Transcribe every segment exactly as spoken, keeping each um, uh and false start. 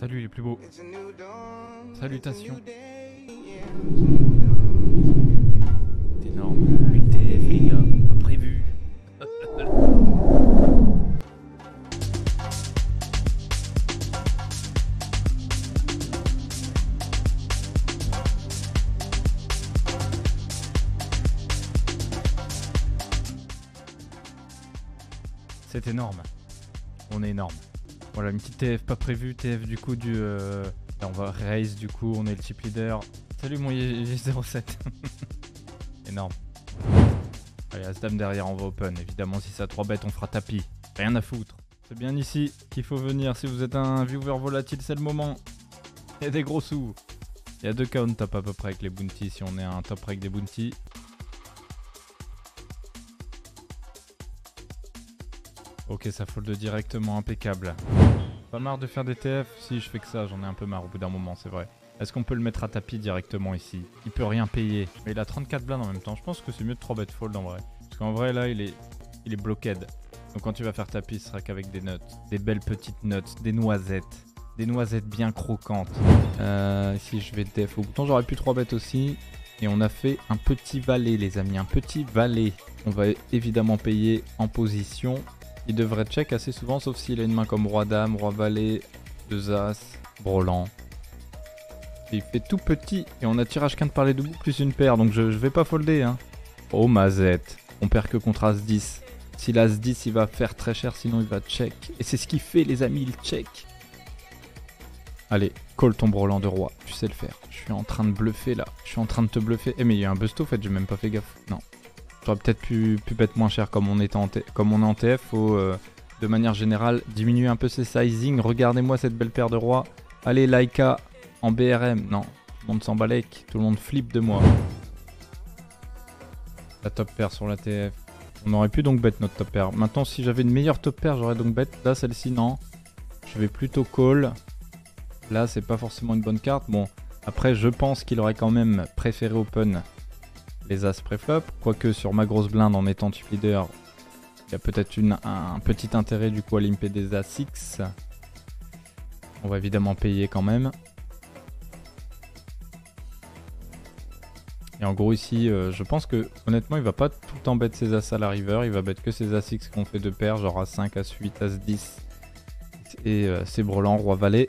Salut les plus beaux. Salutations. C'est énorme. Une T F les gars, pas prévu. C'est énorme. On est énorme. Voilà, une petite T F pas prévue, T F du coup du... Euh... Là, on va raise du coup, on est le chip leader. Salut mon G zéro sept. Énorme. Allez, As-Dame derrière, on va open. Évidemment, si c'est à trois bêtes, on fera tapis. Rien à foutre. C'est bien ici qu'il faut venir. Si vous êtes un viewer volatile, c'est le moment. Il y a des gros sous. Il y a deux cas on top à peu près avec les bounties. Si on est un top avec des bounties. Ok, ça fold directement, impeccable. Pas marre de faire des T F? Si, je fais que ça, j'en ai un peu marre au bout d'un moment, c'est vrai. Est-ce qu'on peut le mettre à tapis directement ici? Il peut rien payer. Mais il a trente-quatre blindes en même temps. Je pense que c'est mieux de trois bet fold en vrai. Parce qu'en vrai, là, il est, il est bloqued. Donc quand tu vas faire tapis, ce sera qu'avec des nuts. Des belles petites nuts, des noisettes. Des noisettes bien croquantes. Euh, ici, je vais T F au bouton. J'aurais pu trois bet aussi. Et on a fait un petit valet, les amis. Un petit valet. On va évidemment payer en position. Il devrait check assez souvent, sauf s'il a une main comme roi-dame, roi-valet, deux as, brelan. Il fait tout petit et on a tirage quinte par les debout plus une paire, donc je, je vais pas folder. Hein. Oh mazette, on perd que contre as dix. Si l'as dix, il va faire très cher, sinon il va check. Et c'est ce qu'il fait les amis, il check. Allez, call ton brelan de roi, tu sais le faire. Je suis en train de bluffer là, je suis en train de te bluffer. Eh mais il y a un bust au fait, j'ai même pas fait gaffe. Non. J'aurais peut-être pu, pu bet moins cher comme on est en, comme on est en T F. Faut euh, de manière générale diminuer un peu ses sizing. Regardez-moi cette belle paire de rois. Allez, Laika en B R M. Non, tout le monde s'en balèque. Tout le monde flippe de moi. La top paire sur la T F. On aurait pu donc bet notre top paire. Maintenant, si j'avais une meilleure top paire, j'aurais donc bet. Là, celle-ci, non. Je vais plutôt call. Là, c'est pas forcément une bonne carte. Bon, après, je pense qu'il aurait quand même préféré open les as préflop, quoique sur ma grosse blinde en étant chip leader, il y a peut-être un, un petit intérêt du coup à limper des as six. On va évidemment payer quand même. Et en gros ici, euh, je pense que honnêtement il va pas tout le temps bet ses as à la river, il va bet que ses as six qu'on fait deux paires, genre as cinq, as huit, as dix et euh, ses brelans, roi valet.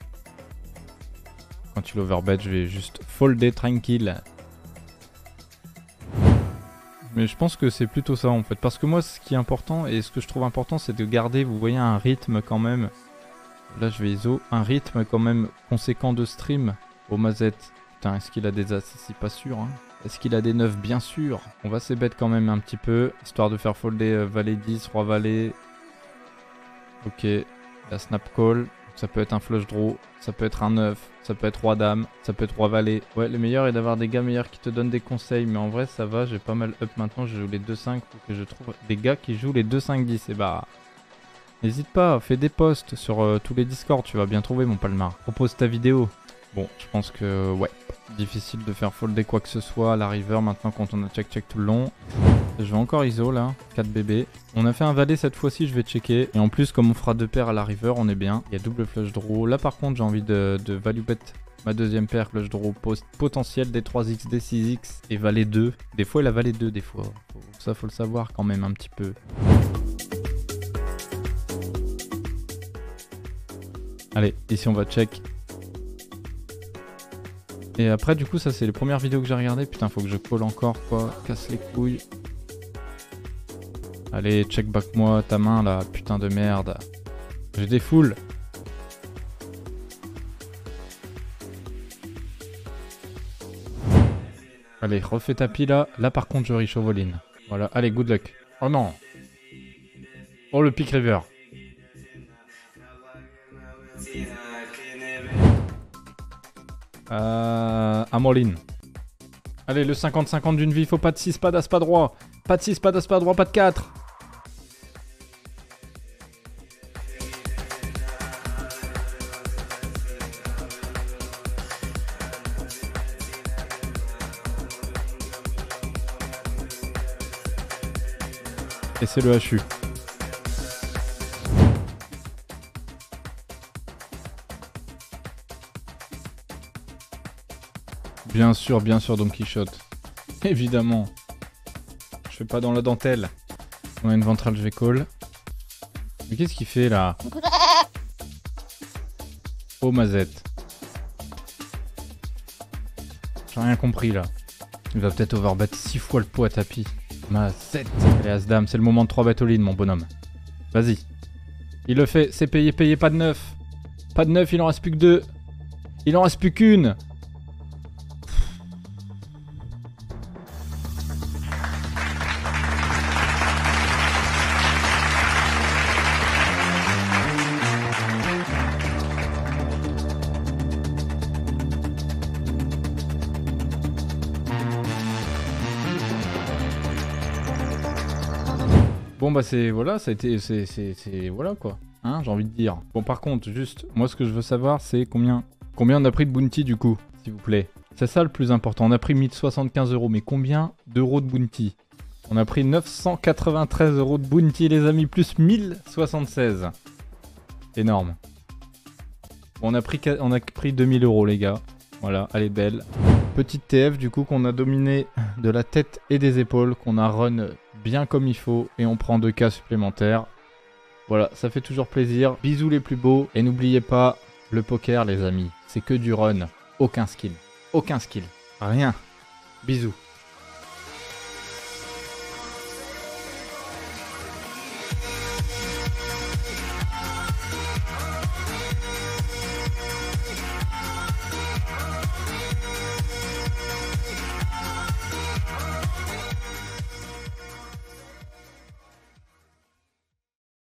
Quand il overbet, je vais juste folder tranquille. Mais je pense que c'est plutôt ça en fait, parce que moi ce qui est important et ce que je trouve important c'est de garder, vous voyez, un rythme quand même. Là je vais I S O, un rythme quand même conséquent de stream au mazette. Putain, est-ce qu'il a des as ici? Pas sûr hein. Est-ce qu'il a des neuf? Bien sûr. On va s'ébête quand même un petit peu, histoire de faire folder euh, valet dix, roi valet. Ok, la snap call. Ça peut être un flush draw, ça peut être un neuf, ça peut être roi dame, ça peut être roi valet. Ouais, le meilleur est d'avoir des gars meilleurs qui te donnent des conseils, mais en vrai ça va, j'ai pas mal up maintenant, je joue les deux cinq pour que je trouve des gars qui jouent les deux cinq dix. Et bah, n'hésite pas, fais des posts sur euh, tous les Discord, tu vas bien trouver mon palmar. Propose ta vidéo. Bon, je pense que ouais, difficile de faire folder quoi que ce soit à la river maintenant quand on a check check tout le long. Je vais encore I S O là, quatre B B. On a fait un valet cette fois-ci, je vais checker. Et en plus, comme on fera deux paires à la river, on est bien. Il y a double flush draw. Là par contre, j'ai envie de, de value bet ma deuxième paire flush draw post potentiel D trois X, D six X et valet deux. Des fois, il a valet deux, des fois. Faut, ça, faut le savoir quand même un petit peu. Allez, ici on va check. Et après, du coup, ça c'est les premières vidéos que j'ai regardées. Putain, faut que je call encore quoi. Casse les couilles. Allez, check back moi ta main là, putain de merde. J'ai des foules. Allez, refais tapis là. Là par contre je richovoline. Voilà, allez, good luck. Oh non. Oh le pick river. Euh... Amoline. Allez, le cinquante cinquante d'une vie, faut pas de six, pas d'as, pas droit. Pas de six, pas d'as, pas droit, pas de quatre. Et c'est le H U. Bien sûr, bien sûr, Don Quichotte. Évidemment. Je fais pas dans la dentelle. On a une ventrale, je vais call. Mais qu'est-ce qu'il fait là? Oh mazette. J'ai rien compris là. Il va peut-être overbet six fois le pot à tapis. Mazette. Allez As-Dame, c'est le moment de trois bêtes all-in mon bonhomme. Vas-y. Il le fait, c'est payé, payé, pas de neuf. Pas de neuf, il en reste plus que deux. Il en reste plus qu'une. Bon bah c'est voilà, ça a été c'est c'est voilà quoi, hein, j'ai envie de dire. Bon par contre juste, moi ce que je veux savoir c'est combien combien on a pris de bounty du coup, s'il vous plaît. C'est ça le plus important, on a pris mille soixante-quinze euros, mais combien d'euros de bounty? On a pris neuf cent quatre-vingt-treize euros de bounty les amis, plus mille soixante-seize. Énorme. Bon, on a pris on a pris deux mille euros les gars, voilà, elle est belle. Petite T F du coup qu'on a dominé de la tête et des épaules, qu'on a run bien comme il faut et on prend deux cas supplémentaires. Voilà, ça fait toujours plaisir. Bisous les plus beaux et n'oubliez pas, le poker les amis, c'est que du run, aucun skill, aucun skill, rien. Bisous.